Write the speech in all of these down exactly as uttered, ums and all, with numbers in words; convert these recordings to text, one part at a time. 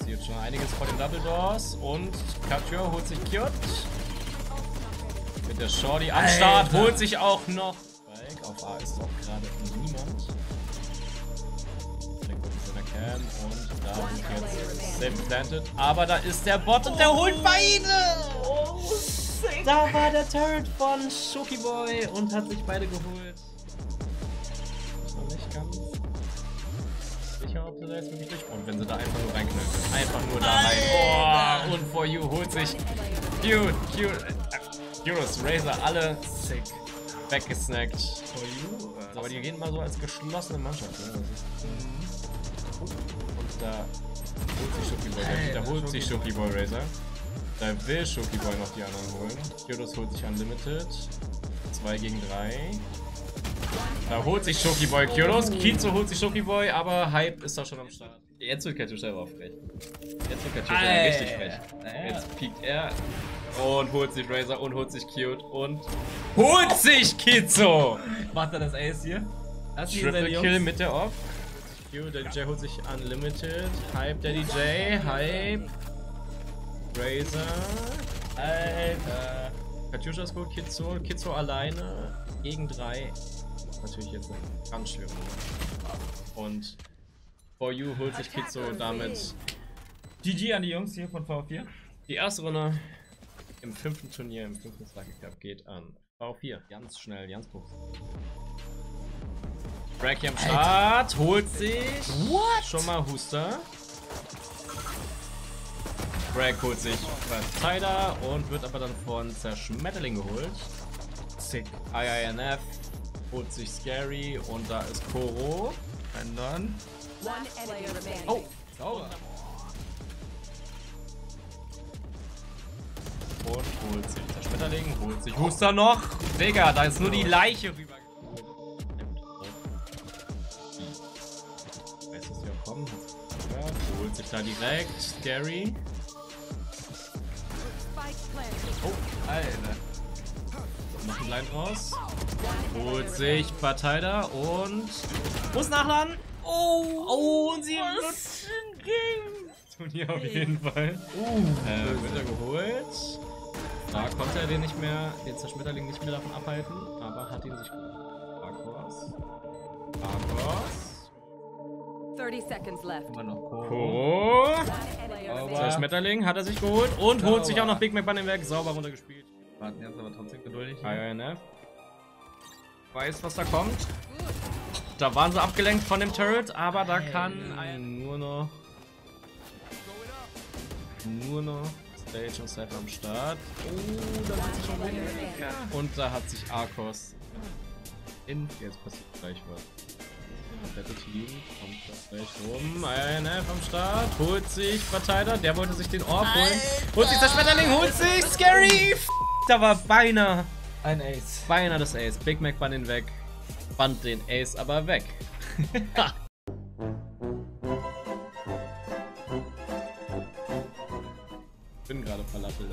passiert schon einiges vor den Double Doors. Und Couture holt sich Cute. Mit der Shorty am Start. Holt sich auch noch. Spike. Auf A ist doch gerade niemand. Der kommt mit seiner Cam. Und da wird jetzt Safe planted. Aber da ist der Bot und der holt beide. Oh, da war der Turret von Shokiboy und hat sich beide geholt. Ist noch nicht ganz sicher, ob sie da jetzt wirklich durchkommt, wenn sie da einfach nur reinknallen. Einfach nur da rein. Oh, und For You holt sich Cute, Cute, äh, Euros, Razor, alle sick weggesnackt. For You. Aber die gehen mal so als geschlossene Mannschaft. Ne? Und da holt sich Shokiboy, da, da holt sich Shokiboy Razor. Da will Shokiboy noch die anderen holen. Kyotos holt sich Unlimited. zwei gegen drei. Da holt sich Shokiboy Kyotos. Kizo holt sich Shokiboy, aber Hype ist da schon am Start. Jetzt wird Katusha aber frech. Jetzt wird Katusha richtig frech. Jetzt piekt er und holt sich Razor und holt sich Cute und holt sich Kizo! Macht er das Ace hier? Das Triple Kill mit der Off. Cute, der D J holt sich Unlimited. Hype, der D J. Hype. Razor. Alter. Katusha ist gut, Kizo. Kizo alleine gegen drei. Natürlich jetzt eine ganz schwere Nummer. Und For You holt sich Kizo damit. G G an die Jungs hier von V vier. Die erste Runde im fünften Turnier, im fünften Sluggy Cup geht an V vier. Ganz schnell, ganz kurz. Break hier am Start. Holt sich What? schon mal Huster. Bragg holt sich Verteiler und wird aber dann von Zerschmetterling geholt. Sick. I I N F holt sich Scary und da ist Koro. Und dann. Oh, sauber. Und holt sich Zerschmetterling, holt sich Huster noch. Digga, da ist nur die Leiche rüber. Ich weiß, dass sie auch kommen. Holt sich da direkt Scary. Oh, Alter. Macht einen Line raus. Holt sich Bataida und muss nachladen. Oh, oh, und sie nutzt ein Game. Turnier auf jeden Fall. Uh, äh, wird er geholt. Da konnte er den nicht mehr, den Zerschmetterling nicht mehr davon abhalten, aber hat ihn sich geholt. Arkos. Arkos. thirty seconds left. Immer noch Koro. Zerschmetterling hat er sich geholt und Sauber. holt sich auch noch Big Mac Bannenwerk. Sauber runtergespielt. Warten jetzt aber trotzdem geduldig. I I N F. Weiß, was da kommt. Da waren sie abgelenkt von dem Turret, aber da kann nur noch nur noch Stage und Cypher am Start. Oh, da hat sich schon weniger. Und da hat sich Arkos in. Jetzt passiert gleich was. Battle Team kommt das gleich rum. I I N F am Start. Holt sich Verteiler. Der wollte sich den Orb holen. Holt sich der Schmetterling. Holt sich Scary. F da war beinahe ein Ace. Beinahe das Ace. Big Mac band ihn weg. Band den Ace aber weg. Ich bin gerade Falafel.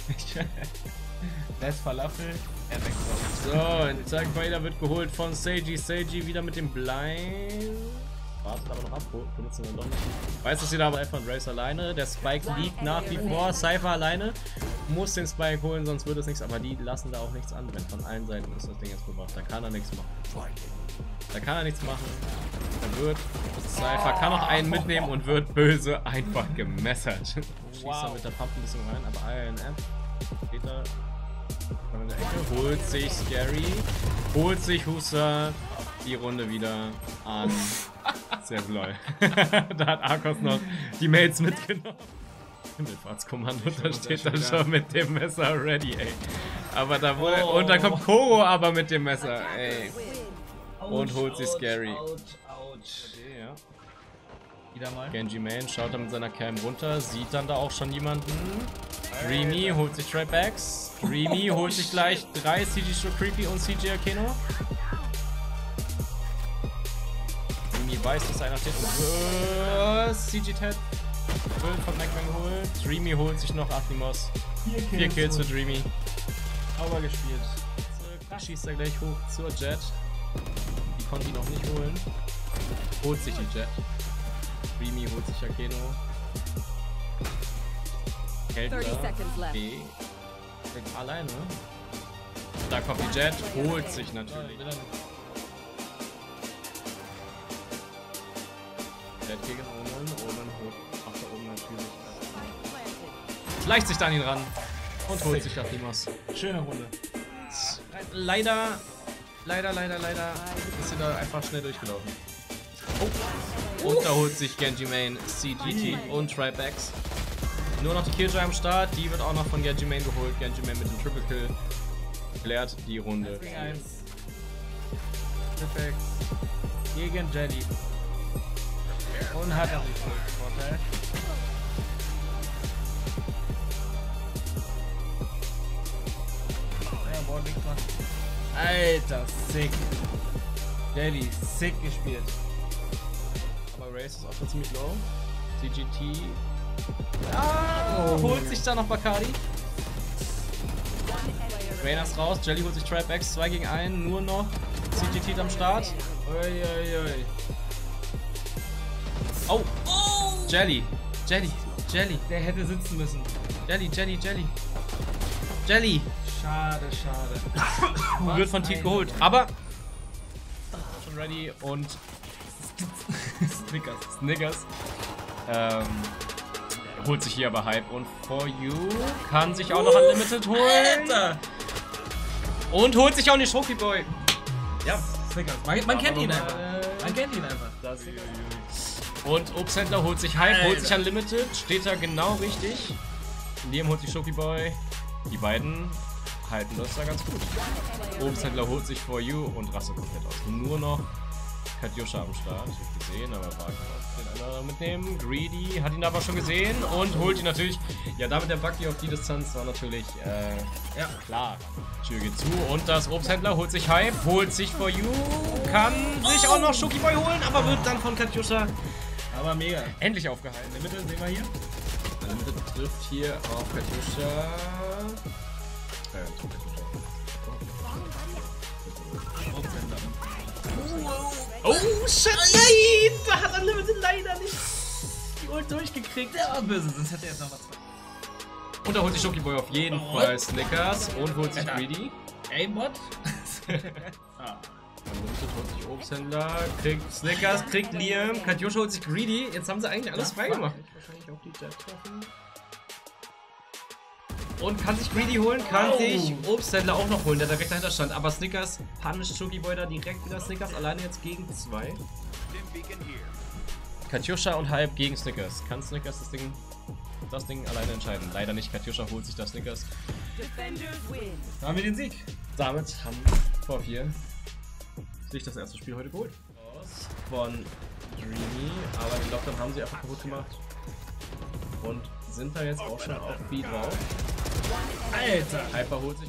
Das Falafel. Er weg. So, in Zack Vader wird geholt von Seiji. Seiji wieder mit dem Blind. Wartet aber noch ab. Benutzen wir doch nicht. Weiß, dass sie da aber einfach ein Race alleine. Der Spike liegt nach wie vor. Cypher alleine. Muss den Spike holen, sonst wird es nichts. Aber die lassen da auch nichts anbrennen. Von allen Seiten ist das Ding jetzt bewacht. Da kann er nichts machen. Da kann er nichts machen. Da wird Cypher kann noch einen mitnehmen und wird böse einfach gemessert. Schießt wow. er mit der Pump ein bisschen rein. Aber I I N F steht da in der Ecke. Holt sich Scary. Holt sich Huster. Die Runde wieder an sehr lol. Da hat Arkos noch die Mates mitgenommen. Himmelfahrtskommando, da steht er schon mit dem Messer ready, ey. Aber da wurde. Oh. Und da kommt Koro aber mit dem Messer, ey. Und holt sich Scary. Ouch, ouch. Okay, ja. Wieder mal. Genji Main schaut dann mit seiner Cam runter, sieht dann da auch schon jemanden. Dreamy holt sich Trapbacks. Dreamy oh, holt sich gleich drei C G Show Creepy und C G Akeno. Dreamy weiß, dass einer steht. Uh, C G Ted wird von Macman geholt. Dreamy holt sich noch Athemos. Vier Kills, Vier Kills für Dreamy. Sauber gespielt. Da schießt er gleich hoch zur Jet. Die konnte ihn auch nicht holen. Holt sich die Jet. Dreamy holt sich Akeno. Hält thirty da. seconds left. B. Steht alleine. Da kommt die Jet, holt sich natürlich. Jet gegen Omen. Omen holt. Ach, da oben natürlich. Schleicht sich da an ihn ran. Und holt sich Atimos. Schöne Runde. Leider, leider, leider, leider ist sie da einfach schnell durchgelaufen. Oh. Und da holt sich Genji Main, C G T und Tribex. Nur noch die Killjoy am Start, die wird auch noch von Genji Main geholt. Genji Main mit dem Triple Kill klärt die Runde. eins. Tribex gegen Jelly. Und hat auch den Vorteil. Ja, Ball links machen. Alter, sick. Jelly, sick gespielt. Aber Race ist auch schon ziemlich low. C G T ah, oh. holt sich da noch Bacardi. Rainer ist raus, Jelly holt sich Tribex, zwei gegen einen, nur noch C G T am Start. Ui, ui, ui. Oh, oh! Jelly, Jelly, Jelly, Der hätte sitzen müssen. Jelly, Jelly, Jelly. Jelly! Schade, schade. Wird von Tiet geholt, aber schon ready und Snickers. Snickers. Ähm, holt sich hier aber Hype und For You kann sich auch noch Unlimited holen. Alter. Und holt sich auch den Shoki Boy. Ja, Snickers. Man, man kennt Aber ihn mal, einfach. äh, Man kennt ihn einfach. Und Obsthändler holt sich Hype, holt Alter. sich Unlimited, steht da genau richtig. Liam holt sich Shoki Boy. Die beiden halten das da ganz gut. Obsthändler holt sich For You und rastet komplett aus. Nur noch Katjuscha am Start. Ich hab gesehen, aber war den anderen mitnehmen. Greedy hat ihn aber schon gesehen und holt ihn natürlich. Ja, damit der Bucky auf die Distanz war natürlich, äh, ja, klar. Tür geht zu und das Obsthändler holt sich Hype, holt sich For You, kann sich auch noch Shoki Boy holen, aber wird dann von Katjuscha Aber mega. endlich aufgehalten. In der Mitte sehen wir hier. In der Mitte trifft hier auf Katjuscha. Äh, Oh, shit, nein! Da hat Unlimited leider nicht die Ult durchgekriegt. Der war böse, sonst hätte er jetzt noch was. Und da holt sich Shoki Boy auf jeden Oh. Fall Snickers und holt sich Greedy. Aimbot? ah. Unlimited holt sich Obsthändler, kriegt Snickers, kriegt Liam, Katjuscha holt sich Greedy. Jetzt haben sie eigentlich alles frei gemacht. Wahrscheinlich auch die Jet treffen. Und kann sich Greedy holen, kann Oh. sich Obsthändler auch noch holen, der direkt dahinter stand. Aber Snickers punisht Shoki Boy da direkt wieder. Snickers alleine jetzt gegen zwei. Katjuscha und Hype gegen Snickers. Kann Snickers das Ding, das Ding alleine entscheiden? Leider nicht. Katjuscha holt sich das Snickers. Defenders win. Da haben wir den Sieg. Damit haben vor vier sich das erste Spiel heute geholt. Aus von Dreamy, aber den Lockdown haben sie einfach kaputt gemacht. Und sind da jetzt auch schon auf B drauf. Alter. Hyper holt sich.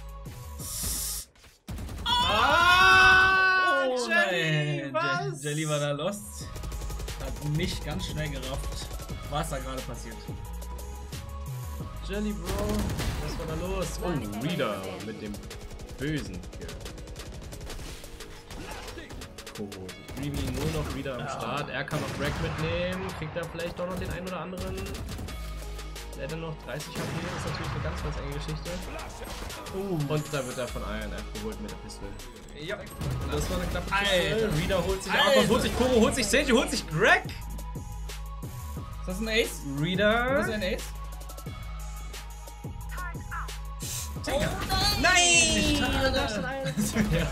Ah, oh Jelly, nein. was? Je- Jelly war da lost. Hat nicht ganz schnell gerafft, was da gerade passiert. Jelly, Bro, was war da los? Oh, Reader mit dem bösen Kill. Cool. Dreamy nur noch wieder am Start. Er kann noch Rack mitnehmen. Kriegt er vielleicht doch noch den einen oder anderen. Der hat noch dreißig H P. Ist natürlich eine ganz, ganz enge Geschichte. Uh. Und da wird er von Iron F geholt mit der Pistole. Ja, das war eine knappe Kiste. Reader holt sich Arcos, holt sich Koro, holt sich Sage, holt sich Greg. Ist das ein Ace? Reader. Ist das ein Ace? Oh nein! Nein! Ja.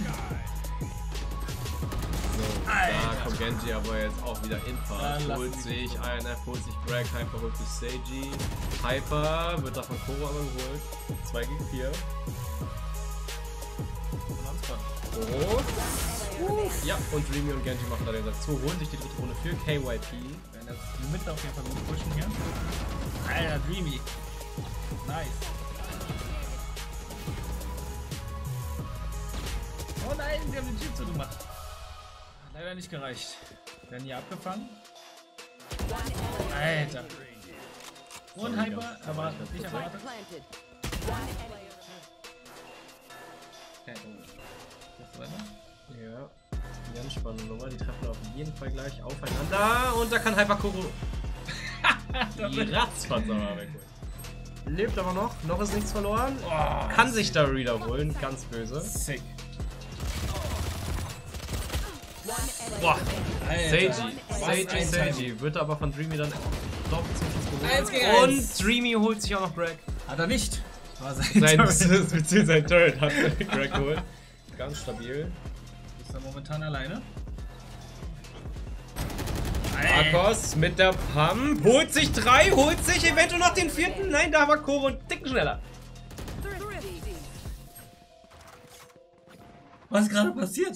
So, da kommt Genji aber jetzt auch wieder in Fahrt. Dann Holt lassen sich I N F, holt sich Greg, Hyper holt sich Seiji. Hyper wird da von Koro aber geholt. zwei gegen vier. Koro. Ja, und Dreamy und Genji machen da den dazu. Holen sich die dritte Runde für K Y P. Wenn das mit auf jeden Fall gut pushen hier. Alter, Dreamy. Nice. Oh nein, wir haben den Typ zugemacht. Leider nicht gereicht. Werden hier abgefangen. Alter. Und Hyper, aber nicht erwartet. Planted. Okay. Das weiter. Ja, ganz spannende Nummer. Die treffen auf jeden Fall gleich aufeinander. Und da kann Hyper Koro die Ratzfatz aber weg. Lebt aber noch. Noch ist nichts verloren. Oh, Kann sich da wiederholen. Ganz böse. sick. Boah. Alter. Seiji. Was Seiji, ein Seiji. Wird aber von Dreamy dann doch zum Schluss Eins gegen geholt. eins. Und Dreamy holt sich auch noch Greg. Hat er nicht. War sein Sein, Turret. beziehungsweise sein Turret hat Greg geholt. Ganz stabil. Ist er momentan alleine? Akos mit der Pump. Holt sich drei, holt sich eventuell noch den vierten. Nein, da war Koro ein Ticken schneller. Was ist gerade passiert?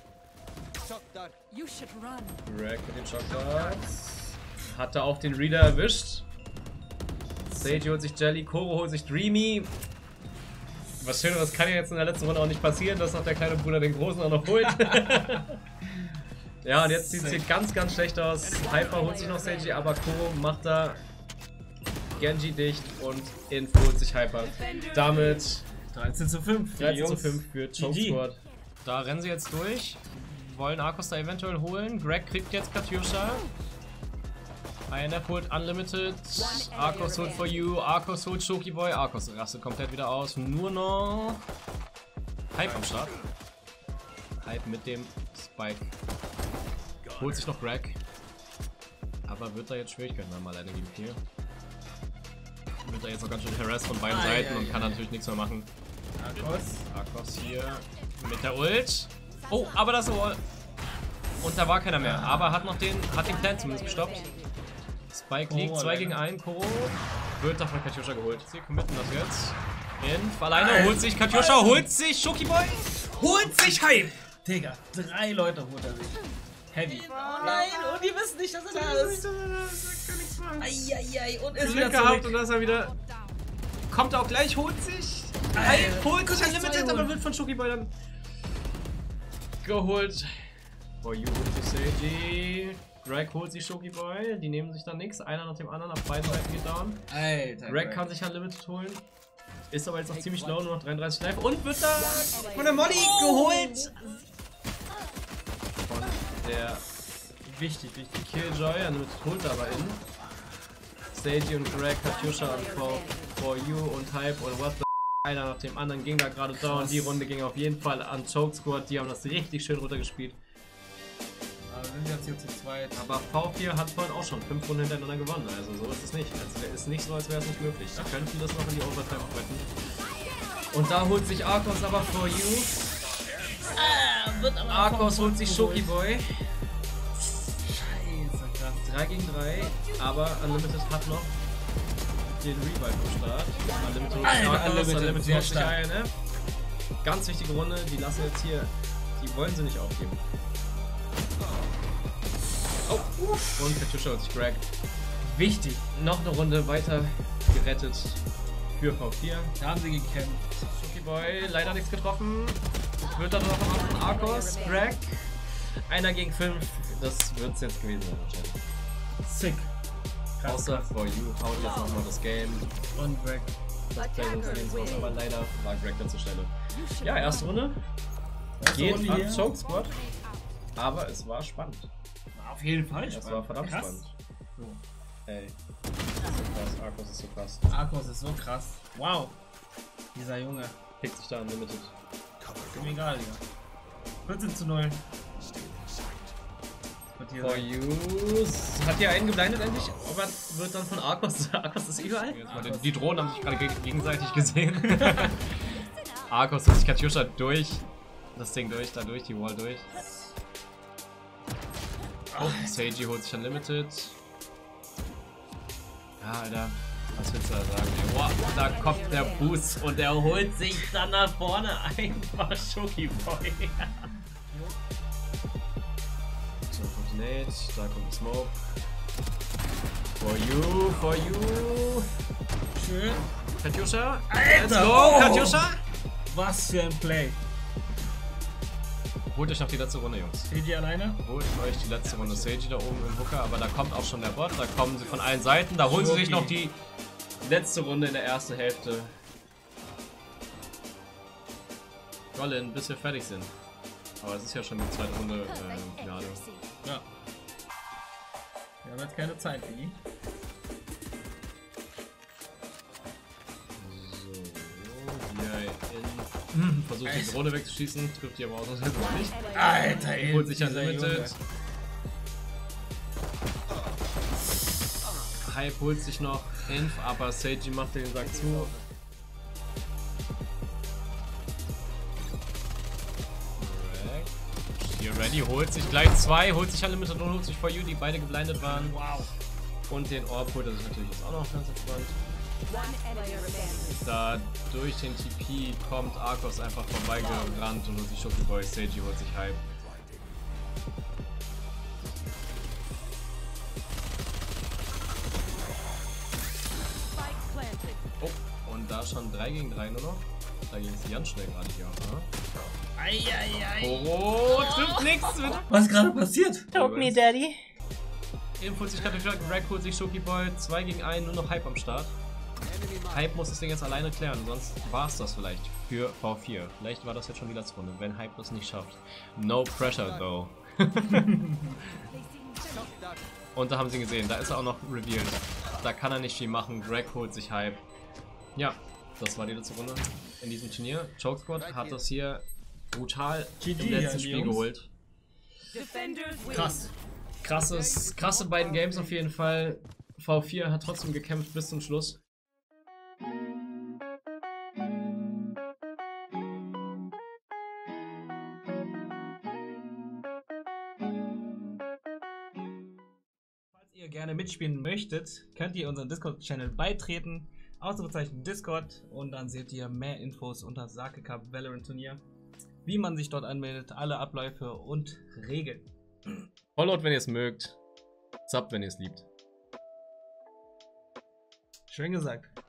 You should run. Greg mit den Shockdarts. Hatte auch den Reader erwischt. Seiji holt sich Jelly, Koro holt sich Dreamy. Was Schöneres kann ja jetzt in der letzten Runde auch nicht passieren, dass noch der kleine Bruder den Großen auch noch holt. Ja, und jetzt sieht es ganz, ganz schlecht aus. Hyper holt sich noch Seiji, aber Koro macht da Genji dicht und Inf holt sich Hyper. Damit dreizehn zu fünf. dreizehn zu fünf für Choke Squad. Da rennen sie jetzt durch. Wollen Arcos da eventuell holen. Greg kriegt jetzt Katyusha. I N F holt Unlimited. Arcos holt For You. Arcos holt Shoki Boy. Arcos rastet komplett wieder aus. Nur noch Hype am Start. Hype mit dem Spike. Holt sich noch Greg. Aber wird da jetzt Schwierigkeiten haben, alleine gegen vier. Wird da jetzt noch ganz schön harassed von beiden Ah, Seiten ja, und ja. kann natürlich nichts mehr machen. Arcos. Arcos hier mit der Ult. Oh, aber das Wall. Und da war keiner mehr. Aber hat noch den, hat den Plan zumindest gestoppt. Spike liegt, Koro zwei alleine. gegen einen. Koro wird da von Katyusha geholt. Sie committen das jetzt. Inf alleine Alter. holt sich Katyusha, holt sich Shoki Boy, holt sich Hype. Digga, drei Leute holt er sich. Heavy. Oh nein, und die wissen nicht, dass er da ist. Eieiei, und ist wieder Glück gehabt zurück. und dass er wieder kommt auch gleich, holt sich Hype, holt sich Unlimited, aber wird von Shoki Boy dann geholt. For You holt sich Seiji. Greg holt sich Shoki Boy, die nehmen sich dann nichts. Einer nach dem anderen, auf beiden Seiten geht down. Alter. Greg kann sich Unlimited holen. Ist aber jetzt noch ziemlich low, nur noch dreiunddreißig Life. Und wird da von der Molly geholt. Von der Wichtig, wichtig. Killjoy, Unlimited holt er aber in. Seiji und Greg, Katyusha und For, For You und Hype und what the einer nach dem anderen ging da gerade down. Die Runde ging auf jeden Fall an Choke Squad. Die haben das richtig schön runtergespielt. Aber wir sind jetzt hier zu zweit. Aber V vier hat vorhin auch schon fünf Runden hintereinander gewonnen. Also so ist es nicht. Es ist nicht so, als wäre es nicht möglich. Sie könnten das noch in die Overtime retten. Und da holt sich Arcos aber For You. Ah, wird aber Arcos holt sich Shoki Boy. Scheiße, krass. drei gegen drei. Aber Unlimited hat noch den Revive am Start. Unlimited holt sich Alter, Arcos, Unlimited, Unlimited sehr holt sich stark. I N F. Ganz wichtige Runde. Die lassen jetzt hier. Die wollen sie nicht aufgeben. Oh, und Katyusha holt sich Greg. Wichtig. Noch eine Runde weiter gerettet für V vier. Da haben sie gekämpft. Shoki Boy, leider nichts getroffen. Wird dann noch von Arcos, Greg. Einer gegen fünf. Das wird es jetzt gewesen sein wahrscheinlich. Sick. Krass, Außer krass. For You haut jetzt nochmal das Game. Und Greg. Das Play sonst sehen so aus, aber leider war Greg dann zur Stelle. Ja, erste Runde. Erste Geht Runde an hier. Choke Squad. Aber es war spannend. Auf jeden Fall. Es war verdammt krass. spannend. Ey. So krass, Arcos ist so krass. Arcos ist so krass. Wow. Dieser Junge. Pickt sich da Unlimited. Ist mir egal, Digga. vierzehn zu null. Wird hier For sein. You. Hat hier einen geblindet endlich? Aber wird dann von Arcos. Arcos ist überall. Die, die Drohnen haben sich gerade geg- gegenseitig gesehen. Arcos holt sich Katyusha durch. Das Ding durch, da durch, die Wall durch. Oh, Seiji holt sich Unlimited. Ja, Alter. Was willst du da sagen? Ey? Wow, da kommt der Boost und er holt sich dann nach vorne einfach Shoki Boy. So, kommt die Nate, da kommt die Smoke. For You, for you. Schön. Katyusha. Alter, Let's go, oh. Katyusha. Was für ein Play. Holt euch noch die letzte Runde, Jungs. Seiji alleine? Holt euch die letzte Runde. Seiji da oben im Hooker, aber da kommt auch schon der Bot. Da kommen sie von allen Seiten. Da holen sie sich noch die letzte Runde in der ersten Hälfte. Rollin, bis wir fertig sind. Aber es ist ja schon die zweite Runde äh, Finale. Ja. Wir haben jetzt keine Zeit, Iggy. versucht die Drohne wegzuschießen, trifft die aber ausnahmsweise nicht. Alter, ey. Holt sich Unlimited. Hype holt sich noch Inf, aber Seiji macht den Sack zu. Hier ready, holt sich gleich zwei, holt sich Unlimited und holt sich For You, die beide geblindet waren. Wow. Und den Orb holt er sich natürlich jetzt auch noch ganz entspannt. Da durch den T P kommt Arcos einfach vorbeigerannt und holt sich Shoki Boy, Seiji holt sich Hype. Oh, und da schon drei gegen drei nur noch. Da ging es ganz schnell gerade hier. Eieiei. Oh, trifft nichts. Was ist gerade passiert? Choke me, Daddy. Eben holt sich gerade durch Rack, holt sich Shoki Boy, zwei gegen einen, nur noch Hype am Start. Hype muss das Ding jetzt alleine klären, sonst war es das vielleicht für V vier. Vielleicht war das jetzt schon die letzte Runde, wenn Hype das nicht schafft. No pressure though. Und da haben sie ihn gesehen, da ist er auch noch revealed. Da kann er nicht viel machen, Greg holt sich Hype. Ja, das war die letzte Runde in diesem Turnier. Choke Squad hat das hier brutal G G, im letzten ja, Spiel Jungs. geholt. Defenders win. Krass. Krasses, krasse beiden Games auf jeden Fall. V vier hat trotzdem gekämpft bis zum Schluss. Falls ihr gerne mitspielen möchtet, könnt ihr unseren Discord-Channel beitreten. Ausrufezeichen Discord und dann seht ihr mehr Infos unter Sake Cup Valorant Turnier. Wie man sich dort anmeldet, alle Abläufe und Regeln. Followt, wenn ihr es mögt. Subbt, wenn ihr es liebt. Schön gesagt.